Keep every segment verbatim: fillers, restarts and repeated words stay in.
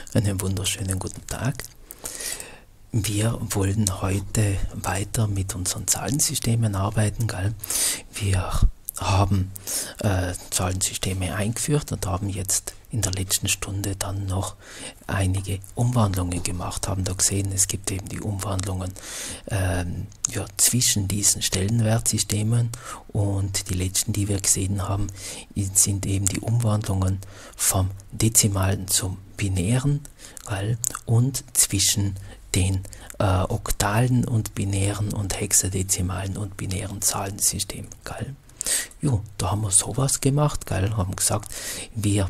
Einen wunderschönen guten Tag. Wir wollen heute weiter mit unseren Zahlensystemen arbeiten. Gell? Wir haben äh, Zahlensysteme eingeführt und haben jetzt in der letzten Stunde dann noch einige Umwandlungen gemacht. Haben da gesehen, es gibt eben die Umwandlungen ähm, ja, zwischen diesen Stellenwertsystemen, und die letzten, die wir gesehen haben, sind eben die Umwandlungen vom Dezimalen zum Binären, gell? Und zwischen den äh, oktalen und binären und hexadezimalen und binären Zahlensystemen. Gell? Jo, da haben wir sowas gemacht, gell? Haben gesagt, wir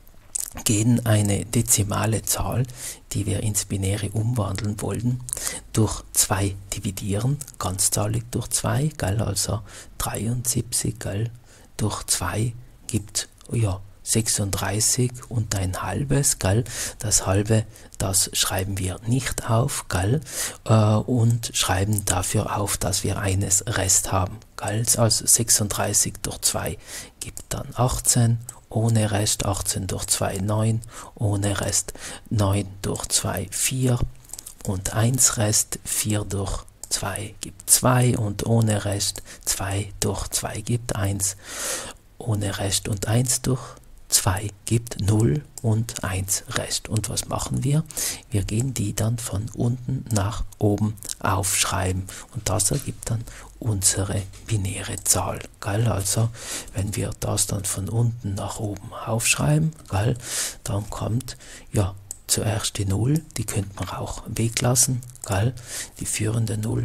gehen eine dezimale Zahl, die wir ins Binäre umwandeln wollen, durch zwei dividieren, ganzzahlig durch zwei, gell? Also dreiundsiebzig, gell? Durch zwei gibt ja sechsunddreißig und ein halbes, gell? Das halbe, das schreiben wir nicht auf, gell? Äh, und schreiben dafür auf, dass wir eines Rest haben, gell? Also sechsunddreißig durch zwei gibt dann achtzehn, ohne Rest, achtzehn durch zwei, neun, ohne Rest, neun durch zwei, vier und eins Rest, vier durch zwei gibt zwei und ohne Rest, zwei durch zwei gibt eins, ohne Rest und eins durch zwei gibt null und eins Rest. Und was machen wir? Wir gehen die dann von unten nach oben aufschreiben, und das ergibt dann unsere binäre Zahl. Gell? Also wenn wir das dann von unten nach oben aufschreiben, gell, dann kommt ja zuerst die null, die könnte man auch weglassen, gell, die führende null.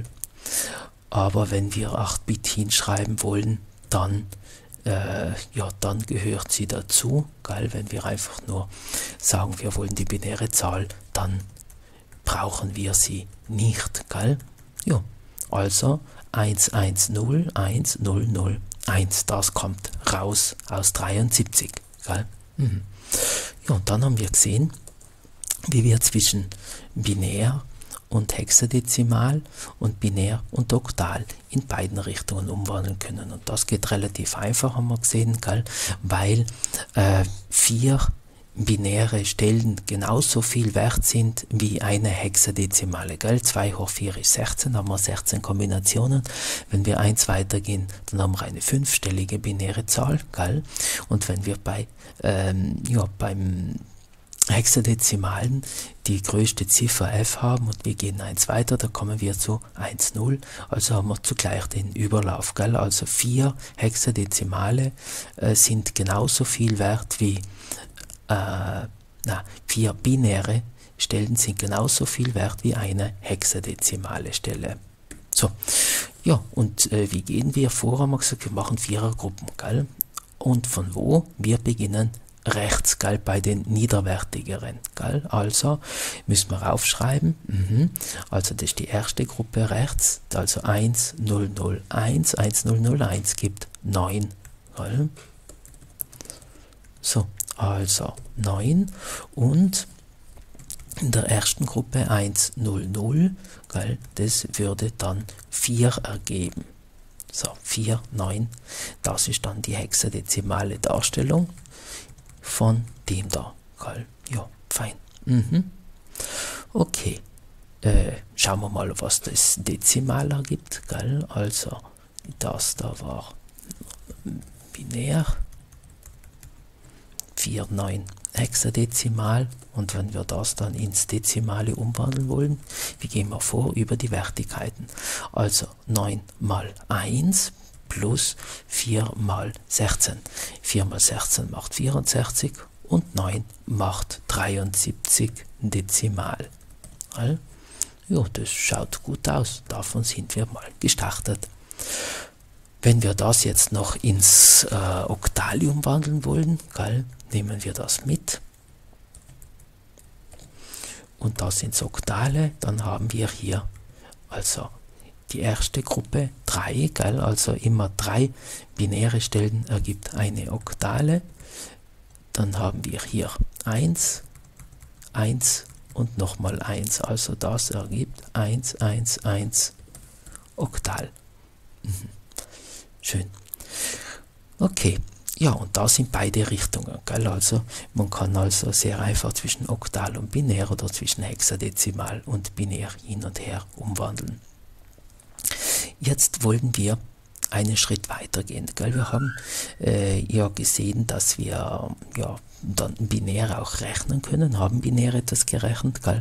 Aber wenn wir acht Bit hinschreiben wollen, dann Äh, ja, dann gehört sie dazu, gell? Wenn wir einfach nur sagen, wir wollen die binäre Zahl, dann brauchen wir sie nicht, gell? Ja, also eins eins null eins null null eins, das kommt raus aus dreiundsiebzig, gell? Mhm. Ja, und dann haben wir gesehen, wie wir zwischen binär und hexadezimal und binär und oktal in beiden Richtungen umwandeln können. Und das geht relativ einfach, haben wir gesehen, gell? Weil äh, vier binäre Stellen genauso viel wert sind wie eine hexadezimale. Gell? zwei hoch vier ist sechzehn, haben wir sechzehn Kombinationen. Wenn wir eins weitergehen, dann haben wir eine fünfstellige binäre Zahl. Gell? Und wenn wir bei ähm, ja, beim Hexadezimalen die größte Ziffer f haben und wir gehen eins weiter, da kommen wir zu eins null, also haben wir zugleich den Überlauf, gell? Also vier Hexadezimale äh, sind genauso viel wert wie äh, na, vier binäre Stellen sind genauso viel wert wie eine hexadezimale Stelle. So, ja, und äh, wie gehen wir vor? Haben wir gesagt, wir machen Vierergruppen, gell? Und von wo? Wir beginnen rechts, gell, bei den niederwertigeren, gell? Also müssen wir aufschreiben, mhm. Also das ist die erste Gruppe rechts, also eins null null eins, eins null null eins gibt neun, gell? So, also neun, und in der ersten Gruppe eins null null, gell, das würde dann vier ergeben. So, vier, neun, das ist dann die hexadezimale Darstellung von dem da, gell? Ja, fein. Mhm. Okay, äh, schauen wir mal, was das Dezimal ergibt, gell? Also das da war binär, vier, neun hexadezimal, und wenn wir das dann ins Dezimale umwandeln wollen, wie gehen wir vor? Über die Wertigkeiten. Also neun mal eins plus vier mal sechzehn. vier mal sechzehn macht vierundsechzig und neun macht dreiundsiebzig Dezimal. Ja, das schaut gut aus. Davon sind wir mal gestartet. Wenn wir das jetzt noch ins äh, Oktal umwandeln wollen, gell, nehmen wir das mit. Und das ins Oktale, dann haben wir hier also die erste Gruppe drei, gell, also immer drei binäre Stellen ergibt eine Oktale. Dann haben wir hier eins, eins und nochmal eins, also das ergibt eins, eins, eins Oktal. Mhm. Schön. Okay, Ja, und da sind beide Richtungen, gell? Also man kann also sehr einfach zwischen Oktal und Binär oder zwischen Hexadezimal und Binär hin und her umwandeln. Jetzt wollen wir einen Schritt weitergehen, gell? Wir haben äh, ja gesehen, dass wir ja dann binär auch rechnen können, haben binär etwas gerechnet, gell?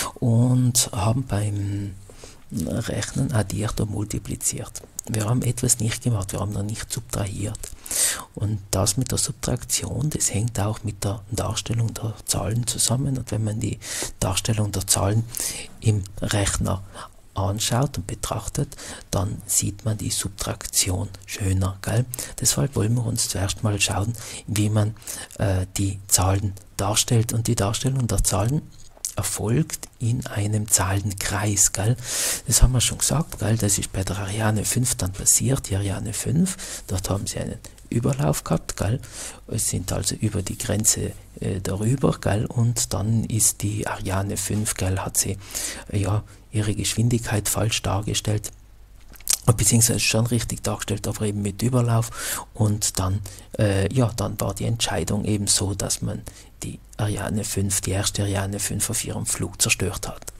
Und haben beim Rechnen addiert und multipliziert. Wir haben etwas nicht gemacht, wir haben noch nicht subtrahiert. Und das mit der Subtraktion, das hängt auch mit der Darstellung der Zahlen zusammen. Und wenn man die Darstellung der Zahlen im Rechner anschaut und betrachtet, dann sieht man die Subtraktion schöner, gell? Deshalb wollen wir uns zuerst mal schauen, wie man äh, die Zahlen darstellt. Und die Darstellung der Zahlen erfolgt in einem Zahlenkreis, gell? Das haben wir schon gesagt, gell? Das ist bei der Ariane fünf dann passiert, die Ariane fünf, dort haben sie einen Überlauf gehabt, gell? Es sind also über die Grenze äh, darüber, gell? Und dann ist die Ariane fünf, gell, hat sie äh, ja ihre Geschwindigkeit falsch dargestellt, beziehungsweise schon richtig dargestellt, aber eben mit Überlauf, und dann, äh, ja, dann war die Entscheidung eben so, dass man die Ariane fünf, die erste Ariane fünf auf ihrem Flug zerstört hat.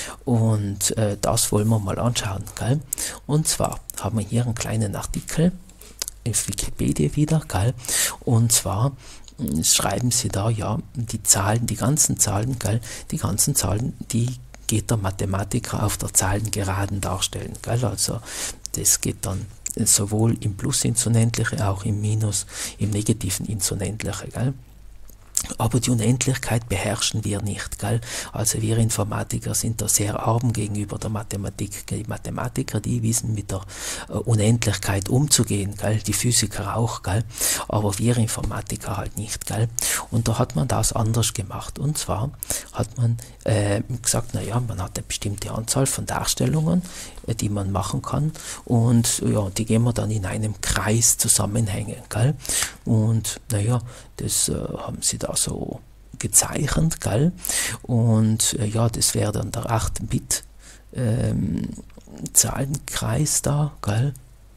Und äh, das wollen wir mal anschauen, gell? Und zwar haben wir hier einen kleinen Artikel auf Wikipedia wieder, gell? Und zwar äh, schreiben sie da, ja, die Zahlen, die ganzen Zahlen, gell? Die ganzen Zahlen, die geht der Mathematiker auf der Zahlengeraden darstellen, gell? Also das geht dann sowohl im Plus ins Unendliche, auch im Minus, im Negativen ins Unendliche, gell? Aber die Unendlichkeit beherrschen wir nicht, gell? Also wir Informatiker sind da sehr arm gegenüber der Mathematik. Die Mathematiker, die wissen mit der äh, Unendlichkeit umzugehen, gell? Die Physiker auch, gell? Aber wir Informatiker halt nicht, gell? Und da hat man das anders gemacht. Und zwar hat man äh, gesagt, naja, man hat eine bestimmte Anzahl von Darstellungen, äh, die man machen kann, und ja, die gehen wir dann in einem Kreis zusammenhängen, gell? Und naja, das äh, haben sie da so gezeichnet, gell? Und äh, ja, das wäre dann der acht Bit ähm, Zahlenkreis da, gell?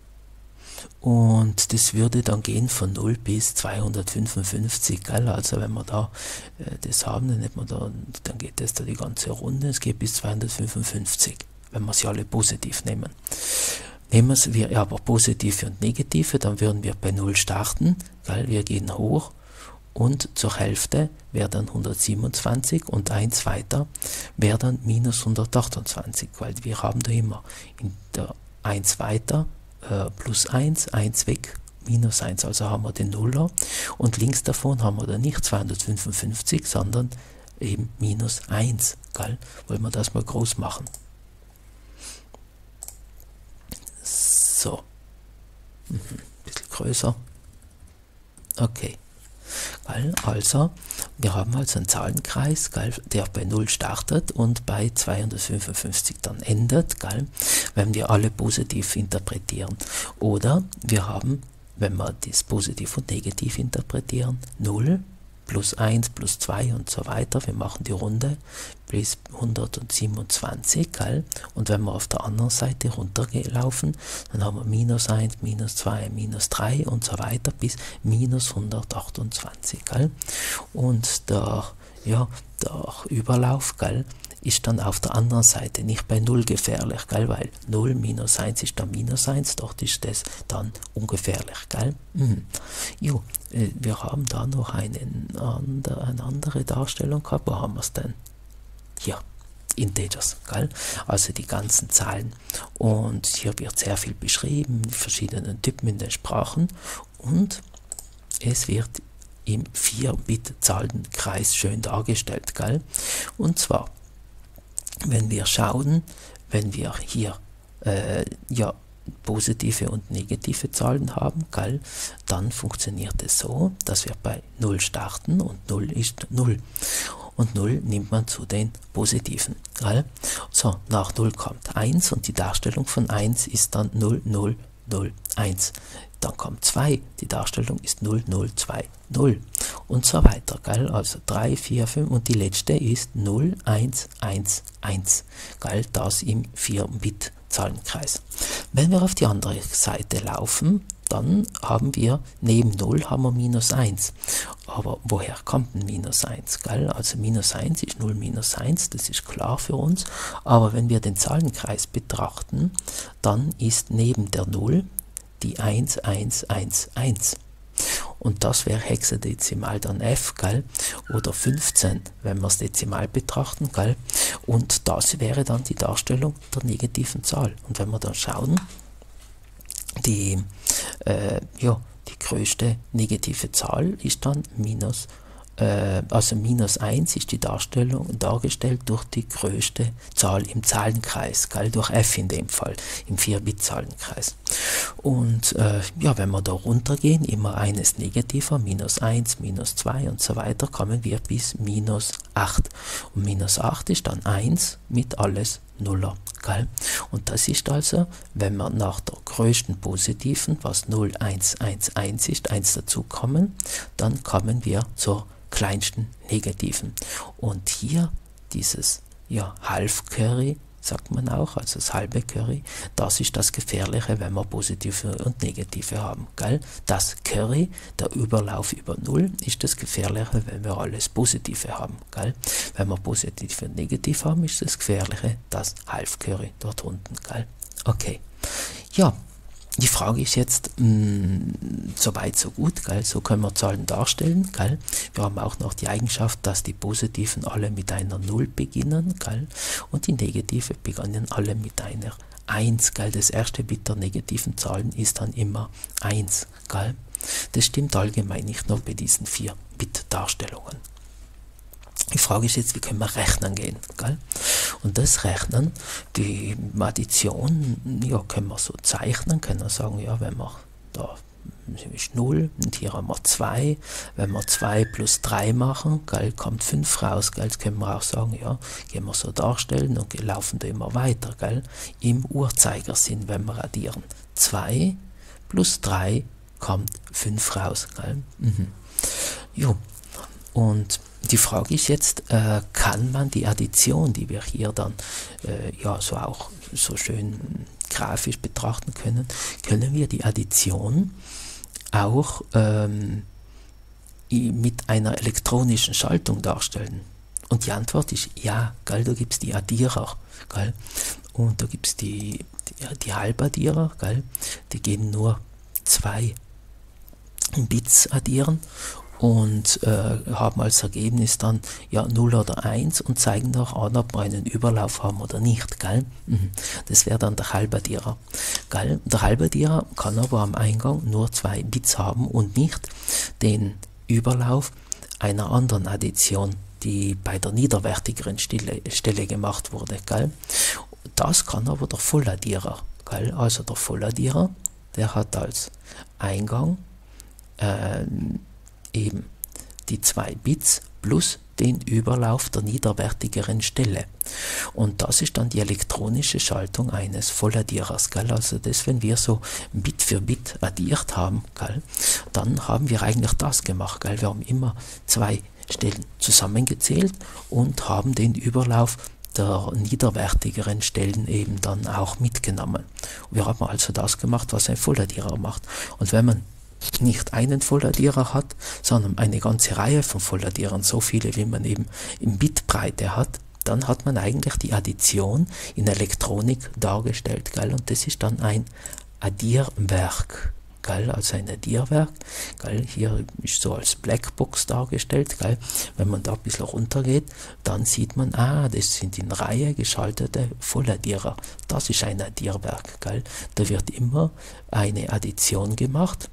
Und das würde dann gehen von null bis zweihundertfünfundfünfzig, gell? Also wenn wir da äh, das haben, dann, hat man da, dann geht das da die ganze Runde, es geht bis zweihundertfünfundfünfzig, wenn wir sie alle positiv nehmen. Nehmen wir aber positive und negative, dann würden wir bei null starten, gell? Wir gehen hoch, und zur Hälfte wäre dann hundertsiebenundzwanzig, und eins weiter wäre dann minus hundertachtundzwanzig, weil wir haben da immer in der eins weiter äh, plus eins, eins weg, minus eins, also haben wir den Nuller, und links davon haben wir dann nicht zweihundertfünfundfünfzig, sondern eben minus eins, gell? Wollen wir das mal groß machen. So, mhm. Bisschen größer. Okay. Gell? Also, wir haben also einen Zahlenkreis, gell, der bei null startet und bei zweihundertfünfundfünfzig dann endet, gell, wenn wir alle positiv interpretieren. Oder wir haben, wenn wir das positiv und negativ interpretieren, null plus eins plus zwei und so weiter, wir machen die Runde bis hundertsiebenundzwanzig, gell? Und wenn wir auf der anderen Seite runterlaufen, dann haben wir minus eins, minus zwei, minus drei und so weiter bis minus hundertachtundzwanzig, gell? Und der, ja, der Überlauf, gell, ist dann auf der anderen Seite nicht bei null gefährlich, gell? Weil null minus eins ist dann minus eins, dort ist das dann ungefährlich, gell? Mhm. Jo, äh, wir haben da noch einen, andre, eine andere Darstellung gehabt. Wo haben wir es denn? Hier, Integers, gell? Also die ganzen Zahlen. Und hier wird sehr viel beschrieben, die verschiedenen Typen in den Sprachen, und es wird im vier Bit Zahlenkreis schön dargestellt, gell? Und zwar, wenn wir schauen, wenn wir hier äh, ja, positive und negative Zahlen haben, gell, dann funktioniert es so, dass wir bei null starten, und null ist null. Und null nimmt man zu den positiven. Gell? So, nach null kommt eins, und die Darstellung von eins ist dann null, null, null, eins. Dann kommt zwei, die Darstellung ist null, null, zwei, null. und so weiter, gell? Also drei, vier, fünf und die letzte ist null, eins, eins, eins, gell? Das im vier Bit Zahlenkreis. Wenn wir auf die andere Seite laufen, dann haben wir neben null haben wir minus eins. Aber woher kommt ein minus eins? Gell? Also minus eins ist null minus eins, das ist klar für uns. Aber wenn wir den Zahlenkreis betrachten, dann ist neben der null die eins, eins, eins, eins. Und das wäre hexadezimal dann f, gell? Oder fünfzehn, wenn wir es dezimal betrachten, gell? Und das wäre dann die Darstellung der negativen Zahl. Und wenn wir dann schauen, die, äh, ja, die größte negative Zahl ist dann minus, äh, also minus eins ist die Darstellung dargestellt durch die größte Zahl im Zahlenkreis, gell? Durch f in dem Fall, im vier Bit Zahlenkreis. Und äh, ja, wenn wir da runtergehen, immer eines negativer, minus eins, minus zwei und so weiter, kommen wir bis minus acht. Und minus acht ist dann eins mit alles Nuller. Gell? Und das ist also, wenn wir nach der größten positiven, was null, eins, eins, eins ist, eins dazu kommen, dann kommen wir zur kleinsten negativen. Und hier dieses ja, Half-Curry, sagt man auch, also das halbe Curry, das ist das Gefährliche, wenn wir positive und negative haben. Gell? Das Curry, der Überlauf über null, ist das Gefährliche, wenn wir alles Positive haben. Gell? Wenn wir positiv und negativ haben, ist das Gefährliche das Half Curry dort unten. Gell? Okay, ja. Die Frage ist jetzt, mh, so weit, so gut, gell? So können wir Zahlen darstellen. Gell? Wir haben auch noch die Eigenschaft, dass die positiven alle mit einer null beginnen, gell? Und die negativen beginnen alle mit einer eins. Gell? Das erste Bit der negativen Zahlen ist dann immer eins. Gell? Das stimmt allgemein nicht nur bei diesen vier Bit Darstellungen. Die Frage ist jetzt, wie können wir rechnen gehen? Gell? Und das Rechnen, die Addition, ja, können wir so zeichnen, können wir sagen, ja, wenn wir da ist null und hier haben wir zwei, wenn wir zwei plus drei machen, gell, kommt fünf raus, gell, jetzt können wir auch sagen, ja, gehen wir so darstellen und laufen da immer weiter, gell, im Uhrzeigersinn, wenn wir addieren. zwei plus drei kommt fünf raus, gell. Mhm. Jo. Und die Frage ist jetzt, äh, kann man die Addition, die wir hier dann äh, ja so auch so schön grafisch betrachten können, können wir die Addition auch ähm, mit einer elektronischen Schaltung darstellen? Und die Antwort ist ja, gell, da gibt es die Addierer, gell, und da gibt es die, die, die Halbaddierer, gell, die gehen nur zwei Bits addieren und äh, haben als Ergebnis dann ja null oder eins und zeigen noch an, ob wir einen Überlauf haben oder nicht. Gell? Mhm. Das wäre dann der Halbaddierer. Gell? Der Halbaddierer kann aber am Eingang nur zwei Bits haben und nicht den Überlauf einer anderen Addition, die bei der niederwertigeren Stelle, Stelle gemacht wurde. Gell? Das kann aber der Volladdierer. Gell? Also der Volladdierer, der hat als Eingang äh, eben die zwei Bits plus den Überlauf der niederwertigeren Stelle. Und das ist dann die elektronische Schaltung eines Volladdierers. Gell? Also das, wenn wir so Bit für Bit addiert haben, gell? Dann haben wir eigentlich das gemacht. Gell? Wir haben immer zwei Stellen zusammengezählt und haben den Überlauf der niederwertigeren Stellen eben dann auch mitgenommen. Wir haben also das gemacht, was ein Volladdierer macht. Und wenn man nicht einen Volladdierer hat, sondern eine ganze Reihe von Volladdierern, so viele wie man eben in Bitbreite hat, dann hat man eigentlich die Addition in Elektronik dargestellt, gell? Und das ist dann ein Addierwerk, gell? Also ein Addierwerk, gell? Hier ist so als Blackbox dargestellt, gell? Wenn man da ein bisschen runtergeht, dann sieht man, ah, das sind in Reihe geschaltete Volladdierer, das ist ein Addierwerk, gell? Da wird immer eine Addition gemacht.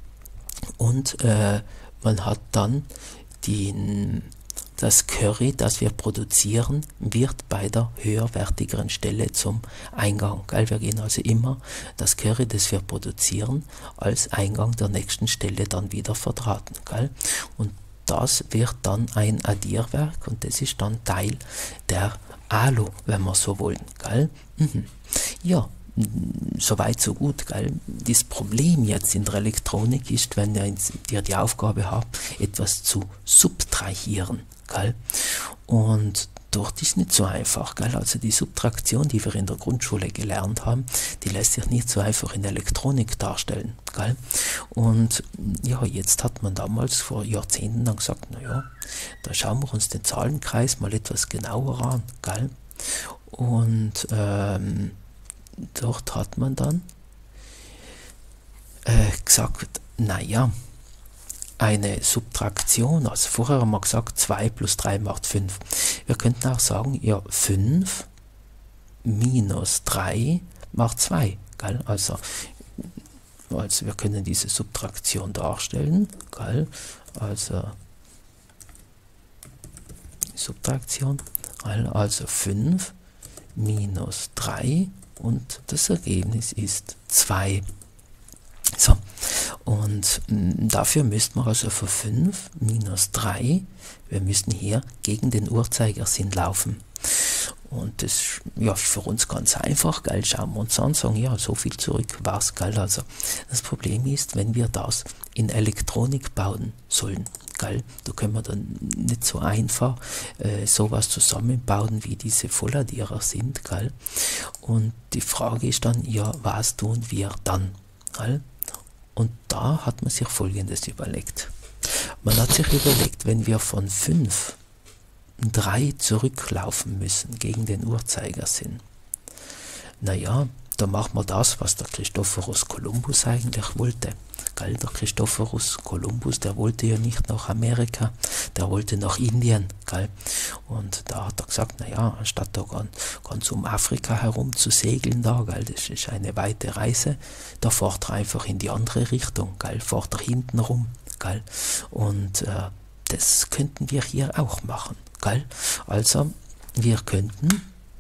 Und äh, man hat dann den, das Curry, das wir produzieren, wird bei der höherwertigeren Stelle zum Eingang. Gell? Wir gehen also immer das Curry, das wir produzieren, als Eingang der nächsten Stelle dann wieder verdrahten. Gell? Und das wird dann ein Addierwerk und das ist dann Teil der Alu, wenn wir so wollen. Gell? Mhm. Ja. soweit so gut, gell? Das Problem jetzt in der Elektronik ist, wenn wir die Aufgabe haben, etwas zu subtrahieren, gell? Und dort ist nicht so einfach, gell? Also die Subtraktion, die wir in der Grundschule gelernt haben, die lässt sich nicht so einfach in Elektronik darstellen, gell? Und ja, jetzt hat man damals vor Jahrzehnten dann gesagt, naja, da schauen wir uns den Zahlenkreis mal etwas genauer an, gell? Und ähm, dort hat man dann äh, gesagt, naja, eine Subtraktion, also vorher haben wir gesagt, zwei plus drei macht fünf. Wir könnten auch sagen, ja, fünf minus drei macht zwei. Gell? Also, also wir können diese Subtraktion darstellen. Gell? Also Subtraktion, also fünf minus drei und das Ergebnis ist zwei. So, und mh, dafür müssten wir also für fünf minus drei, wir müssten hier gegen den Uhrzeigersinn laufen. Und das ja, ist für uns ganz einfach, gell, schauen wir uns an, sagen, ja, so viel zurück war's, gell. Also das Problem ist, wenn wir das in Elektronik bauen sollen, gell, da können wir dann nicht so einfach äh, sowas zusammenbauen, wie diese Volladdierer sind, gell. Und die Frage ist dann, ja, was tun wir dann, gell? Und da hat man sich Folgendes überlegt. Man hat sich überlegt, wenn wir von fünf drei zurücklaufen müssen gegen den Uhrzeigersinn, naja, da machen wir das, was der Christophorus Columbus eigentlich wollte. Gell, der Christophorus Columbus, der wollte ja nicht nach Amerika, der wollte nach Indien. Gell? Und da hat er gesagt, naja, anstatt da ganz, ganz um Afrika herum zu segeln, da, gell, das ist eine weite Reise, da fährt er einfach in die andere Richtung, gell, fährt er hinten rum. Gell? Und äh, das könnten wir hier auch machen. Gell? Also, wir könnten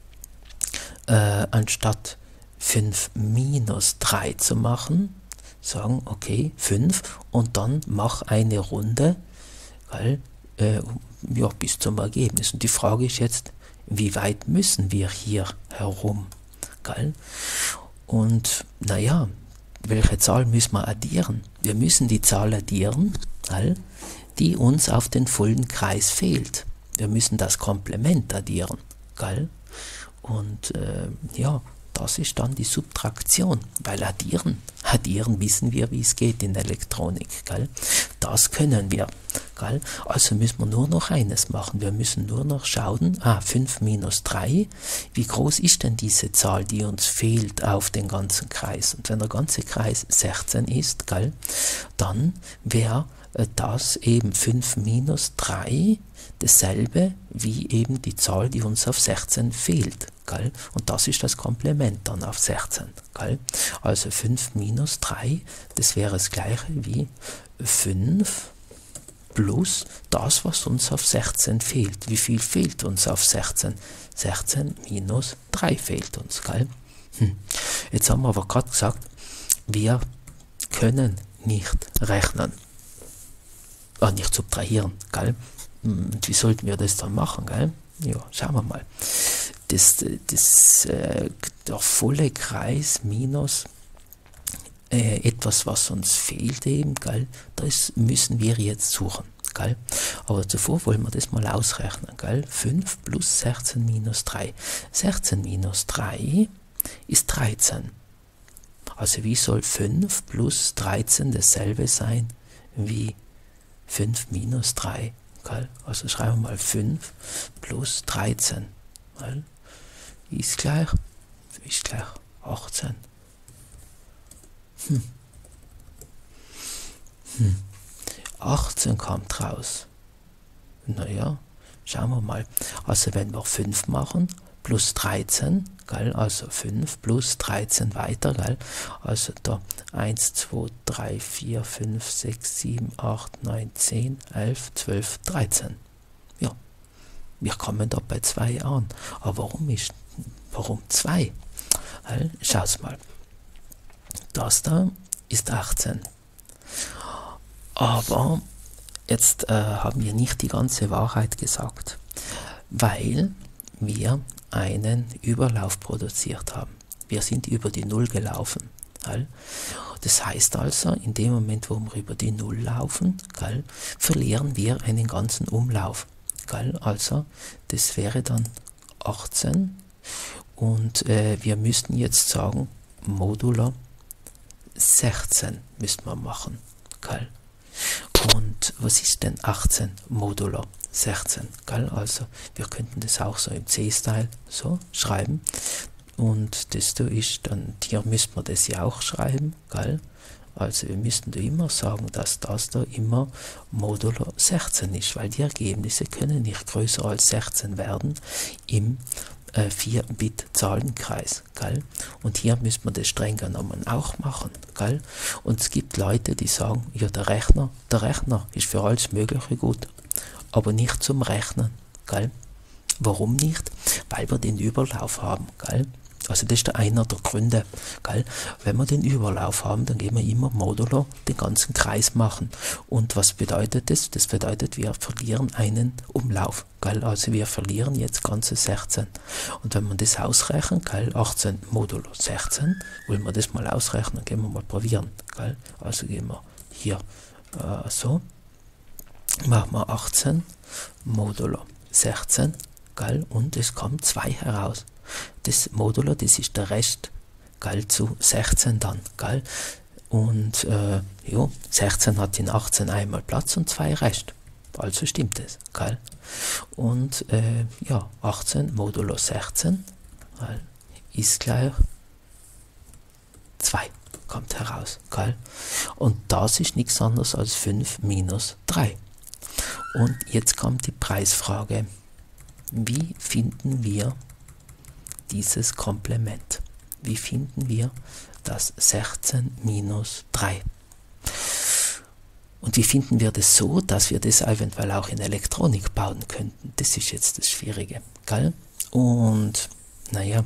äh, anstatt fünf minus drei zu machen, sagen, okay, fünf und dann mach eine Runde, weil, äh, ja, bis zum Ergebnis. Und die Frage ist jetzt, wie weit müssen wir hier herum? Gell? Und naja, welche Zahl müssen wir addieren? Wir müssen die Zahl addieren, gell, die uns auf den vollen Kreis fehlt. Wir müssen das Komplement addieren. Gell? Und äh, ja, das ist dann die Subtraktion, weil addieren, addieren wissen wir, wie es geht in der Elektronik, gell? Das können wir, gell? Also müssen wir nur noch eines machen, wir müssen nur noch schauen, ah, fünf minus drei, wie groß ist denn diese Zahl, die uns fehlt auf den ganzen Kreis? Und wenn der ganze Kreis sechzehn ist, gell, dann wäre das eben fünf minus drei dasselbe wie eben die Zahl, die uns auf sechzehn fehlt. Gell? Und das ist das Komplement dann auf sechzehn. Gell? Also fünf minus drei, das wäre das gleiche wie fünf plus das, was uns auf sechzehn fehlt. Wie viel fehlt uns auf sechzehn? sechzehn minus drei fehlt uns. Gell? Hm. Jetzt haben wir aber gerade gesagt, wir können nicht rechnen. Ah, nicht subtrahieren, gell? Und wie sollten wir das dann machen, gell? Ja, schauen wir mal. Das, das, äh, der volle Kreis minus äh, etwas, was uns fehlt eben, gell? Das müssen wir jetzt suchen, gell? Aber zuvor wollen wir das mal ausrechnen, gell? fünf plus sechzehn minus drei. sechzehn minus drei ist dreizehn. Also wie soll fünf plus dreizehn dasselbe sein wie fünf minus drei, gell? Also schreiben wir mal fünf plus dreizehn, gell? Ist gleich, ist gleich achtzehn. Hm. Hm. achtzehn kommt raus. Naja, schauen wir mal. Also wenn wir fünf machen, plus dreizehn, gell? Also fünf plus dreizehn weiter, gell? Also da eins, zwei, drei, vier, fünf, sechs, sieben, acht, neun, zehn, elf, zwölf, dreizehn. Ja, wir kommen da bei zwei an. Aber warum ist, warum zwei? Gell? Schaut's mal. Das da ist achtzehn. Aber jetzt äh, haben wir nicht die ganze Wahrheit gesagt, weil wir einen Überlauf produziert haben. Wir sind über die Null gelaufen. Gell? Das heißt also, in dem Moment, wo wir über die Null laufen, gell, verlieren wir einen ganzen Umlauf. Gell? Also, das wäre dann achtzehn. Und äh, wir müssten jetzt sagen, Modulo sechzehn müssten wir machen. Gell? Und was ist denn achtzehn modulo sechzehn? Gell? Also wir könnten das auch so im C-Style so schreiben. Und das da ist dann, hier müssten wir das ja auch schreiben. Gell? Also wir müssten da immer sagen, dass das da immer modulo sechzehn ist, weil die Ergebnisse können nicht größer als sechzehn werden im vier Bit Zahlenkreis, gell? Und hier müssen wir das streng genommen auch machen, gell? Und es gibt Leute, die sagen, ja, der Rechner, der Rechner ist für alles Mögliche gut, aber nicht zum Rechnen, gell? Warum nicht? Weil wir den Überlauf haben, gell? Also das ist der einer der Gründe, gell? Wenn wir den Überlauf haben, dann gehen wir immer modulo den ganzen Kreis machen. Und was bedeutet das? Das bedeutet, wir verlieren einen Umlauf, gell? Also wir verlieren jetzt ganze sechzehn. Und wenn man das ausrechnen, gell? achtzehn modulo sechzehn, wollen wir das mal ausrechnen, gehen wir mal probieren, gell? Also gehen wir hier äh, so, machen wir achtzehn modulo sechzehn, gell? Und es kommt zwei heraus. Das Modulo, das ist der Rest, gell, zu sechzehn dann, gell? Und äh, ja, sechzehn hat in achtzehn einmal Platz und zwei Rest. Also stimmt es, gell? Und äh, ja, achtzehn modulo sechzehn, gell, ist gleich zwei, kommt heraus, gell? Und das ist nichts anderes als fünf minus drei. Und jetzt kommt die Preisfrage. Wie finden wir dieses Komplement? Wie finden wir das sechzehn minus drei? Und wie finden wir das so, dass wir das eventuell auch in Elektronik bauen könnten? Das ist jetzt das Schwierige, gell? Und naja,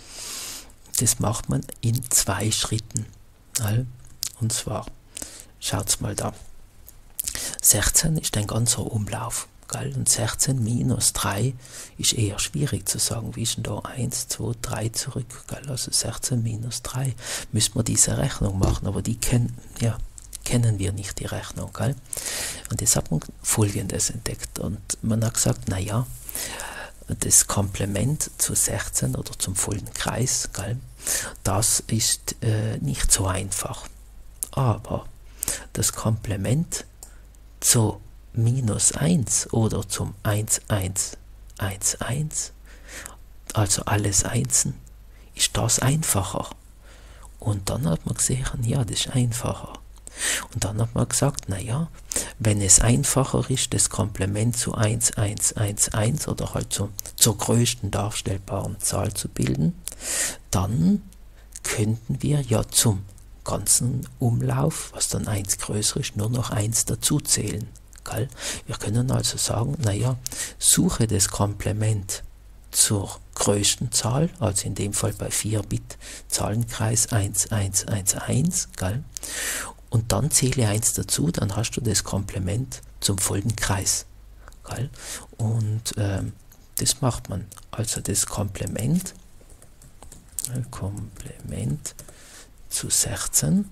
das macht man in zwei Schritten, gell? Und zwar, schaut's mal da, sechzehn ist ein ganzer Umlauf. Und sechzehn minus drei ist eher schwierig zu sagen, wie ist denn da eins, zwei, drei zurück, gell? Also sechzehn minus drei, müssen wir diese Rechnung machen, aber die kennen, ja, kennen wir nicht, die Rechnung, gell? Und jetzt hat man Folgendes entdeckt und man hat gesagt, naja, das Komplement zu sechzehn oder zum vollen Kreis, gell? Das ist äh, nicht so einfach, aber das Komplement zu minus eins oder zum eins, eins, eins, eins, also alles Einsen, ist das einfacher. Und dann hat man gesehen, ja, das ist einfacher. Und dann hat man gesagt, naja, wenn es einfacher ist, das Komplement zu eins, eins, eins, eins oder halt zu, zur größten darstellbaren Zahl zu bilden, dann könnten wir ja zum ganzen Umlauf, was dann eins größer ist, nur noch eins dazu zählen. Wir können also sagen, naja, suche das Komplement zur größten Zahl, also in dem Fall bei vier Bit Zahlenkreis eins, eins, eins, eins, gell? Und dann zähle eins dazu, dann hast du das Komplement zum vollen Kreis. Gell? Und ähm, das macht man. Also das Komplement, äh, Komplement zu sechzehn,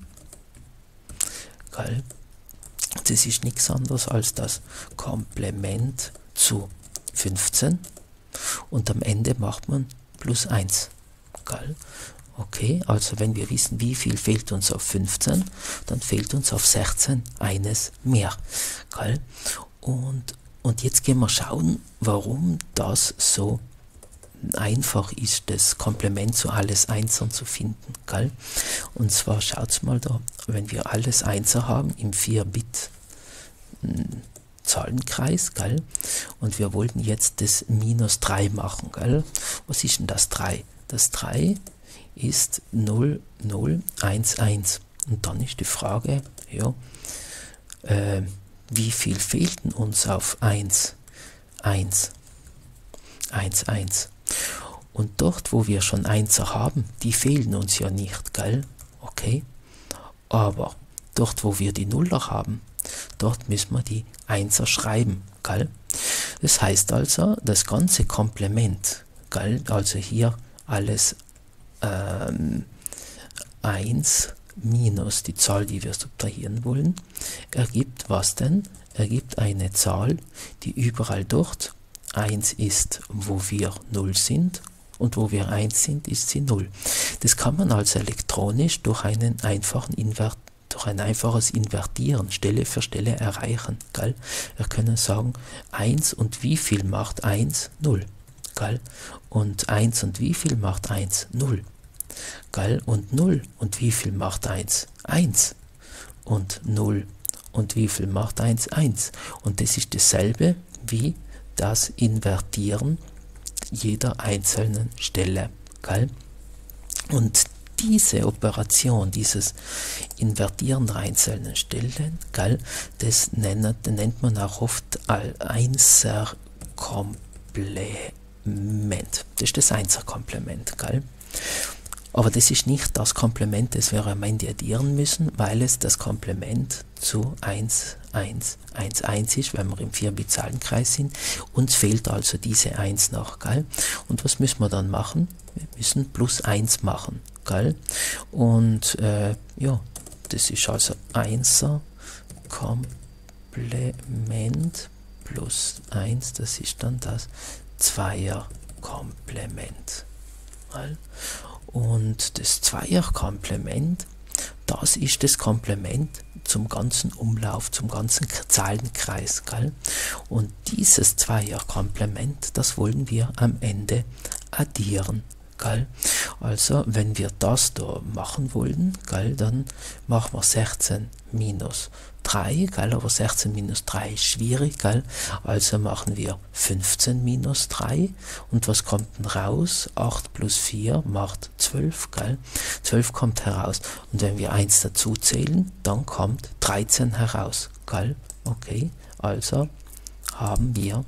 gell? Das ist nichts anderes als das Komplement zu fünfzehn und am Ende macht man plus eins. Gell? Okay, also wenn wir wissen, wie viel fehlt uns auf fünfzehn, dann fehlt uns auf sechzehn eines mehr. Gell? Und, und jetzt gehen wir schauen, warum das so einfach ist, das Komplement zu alles Einser zu finden. Gell? Und zwar schaut mal da, wenn wir alles Einser haben im vier Bit Zahlenkreis, gell? Und wir wollten jetzt das minus drei machen. Gell? Was ist denn das drei? Das drei ist null, null, eins, eins. Und dann ist die Frage, ja, äh, wie viel fehlten uns auf eins, eins, eins, eins? Und dort, wo wir schon Einser haben, die fehlen uns ja nicht, gell? Okay. Aber dort, wo wir die Nuller haben, dort müssen wir die Einser schreiben, gell? Das heißt also, das ganze Komplement, gell? Also hier alles ähm, eins minus die Zahl, die wir subtrahieren wollen, ergibt was denn? Ergibt eine Zahl, die überall dort eins ist, wo wir null sind, und wo wir eins sind, ist sie null. Das kann man also elektronisch durch einen einfachen Invert durch ein einfaches Invertieren Stelle für Stelle erreichen. Gell? Wir können sagen, eins und wie viel macht eins? null. Gell? Und eins und wie viel macht eins? null. Gell? Und null und wie viel macht eins? eins. Und null und wie viel macht eins? eins. Und das ist dasselbe wie das Invertieren jeder einzelnen Stelle. Gell? Und diese Operation, dieses Invertieren der einzelnen Stellen, gell, das nennt, nennt man auch oft als Einserkomplement. Das ist das Einserkomplement. Gell? Aber das ist nicht das Komplement, das wir am Ende addieren müssen, weil es das Komplement zu eins, eins, eins, eins ist, wenn wir im vier Bit Zahlenkreis sind. Uns fehlt also diese eins noch. Gell? Und was müssen wir dann machen? Wir müssen plus eins machen. Gell? Und äh, ja, das ist also Einser Komplement plus eins, das ist dann das Zweierkomplement. Gell? Und das Zweierkomplement, das ist das Komplement zum ganzen Umlauf, zum ganzen Zahlenkreis. Gell? Und dieses Zweierkomplement, das wollen wir am Ende addieren. Gell? Also wenn wir das da machen wollen, gell, dann machen wir sechzehn minus drei, gell, aber sechzehn minus drei ist schwierig, gell? Also machen wir fünfzehn minus drei, und was kommt denn raus? acht plus vier macht zwölf, gell? zwölf kommt heraus, und wenn wir eins dazu zählen, dann kommt dreizehn heraus, gell? Okay, also haben wir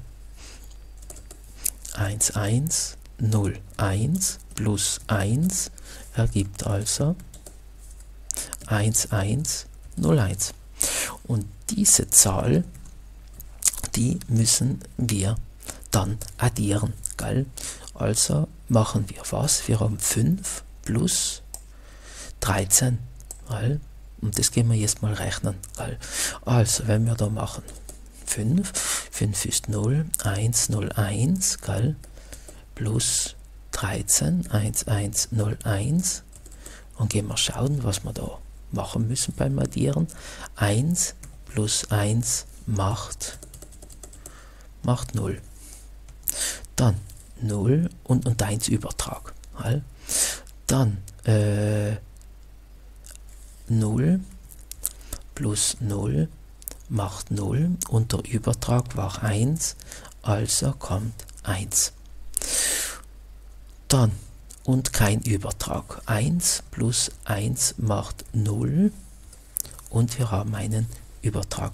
eins, eins, null, eins plus eins ergibt also eins, eins, null, eins. Und diese Zahl, die müssen wir dann addieren. Gell? Also machen wir was? Wir haben fünf plus dreizehn. Gell? Und das gehen wir jetzt mal rechnen. Gell? Also wenn wir da machen fünf, fünf ist null, eins, null, eins, gell? Plus dreizehn, eins, eins, null, eins, und gehen wir schauen, was wir da machen müssen beim Addieren. eins plus eins macht, macht null. Dann null und, und eins Übertrag. Halt. Dann äh, null plus null macht null, und der Übertrag war eins, also kommt eins. Dann und kein Übertrag. eins plus eins macht null, und wir haben einen Übertrag.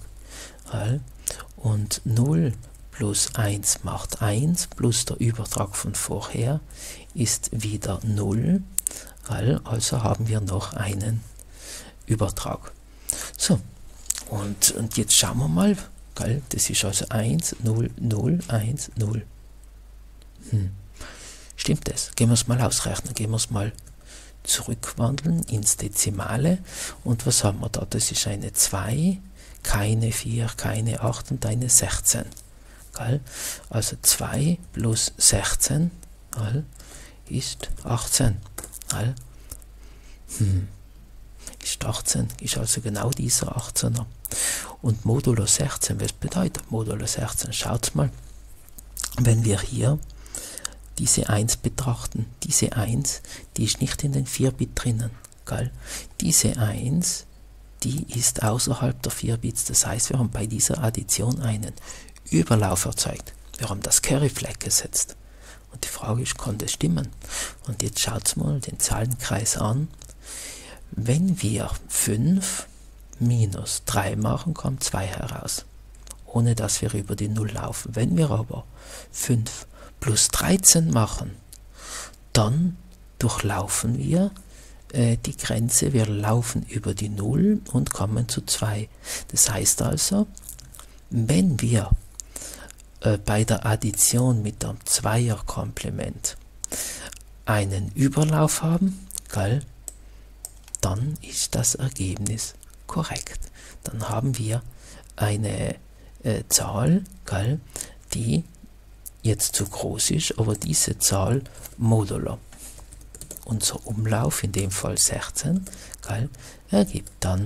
Und null plus eins macht eins, plus der Übertrag von vorher ist wieder null. Also haben wir noch einen Übertrag. So, und, und jetzt schauen wir mal. Das ist also eins, null, null, eins, null. Hm. Stimmt das? Gehen wir es mal ausrechnen. Gehen wir es mal zurückwandeln ins Dezimale. Und was haben wir da? Das ist eine zwei, keine vier, keine acht und eine sechzehn. Gell? Also zwei plus sechzehn, gell, ist achtzehn. Gell? Hm. Ist achtzehn. Ist also genau dieser achtzehner. Und Modulo sechzehn, was bedeutet Modulo sechzehn? Schaut mal. Wenn wir hier diese eins betrachten, diese eins, die ist nicht in den vier Bit drinnen. Gell? Diese eins, die ist außerhalb der vier Bits. Das heißt, wir haben bei dieser Addition einen Überlauf erzeugt. Wir haben das Carry Flag gesetzt. Und die Frage ist, kann das stimmen? Und jetzt schaut mal den Zahlenkreis an. Wenn wir fünf minus drei machen, kommt zwei heraus. Ohne dass wir über die null laufen. Wenn wir aber fünf plus dreizehn machen, dann durchlaufen wir äh, die Grenze, wir laufen über die null und kommen zu zwei. Das heißt also, wenn wir äh, bei der Addition mit dem Zweierkomplement einen Überlauf haben, gell, dann ist das Ergebnis korrekt. Dann haben wir eine äh, Zahl, gell, die jetzt zu groß ist, aber diese Zahl modulo unser Umlauf, in dem Fall sechzehn, gell, ergibt dann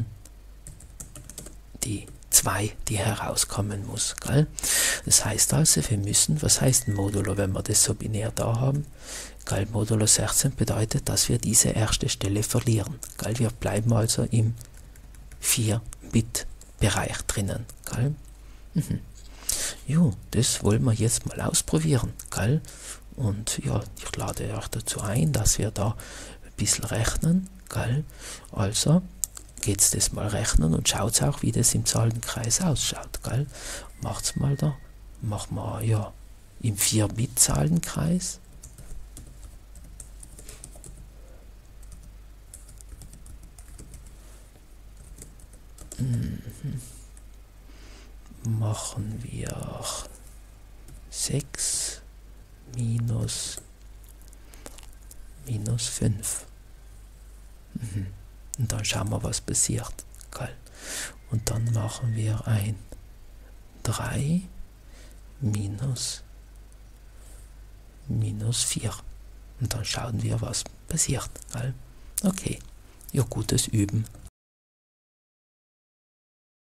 die zwei, die herauskommen muss. Gell? Das heißt also, wir müssen, was heißt modulo, wenn wir das so binär da haben? Gell, modulo sechzehn bedeutet, dass wir diese erste Stelle verlieren. Gell? Wir bleiben also im vier Bit Bereich drinnen. Gell? Mhm. Jo, das wollen wir jetzt mal ausprobieren. Gell? Und ja, ich lade euch dazu ein, dass wir da ein bisschen rechnen. Gell? Also geht es das mal rechnen und schaut auch, wie das im Zahlenkreis ausschaut. Gell? Macht's mal da. Machen wir ja im vier Bit Zahlenkreis. Mhm. Machen wir sechs minus minus fünf. Mhm. Und dann schauen wir, was passiert. Geil. Und dann machen wir ein drei minus minus vier. Und dann schauen wir, was passiert. Geil. Okay. Ja, gutes Üben.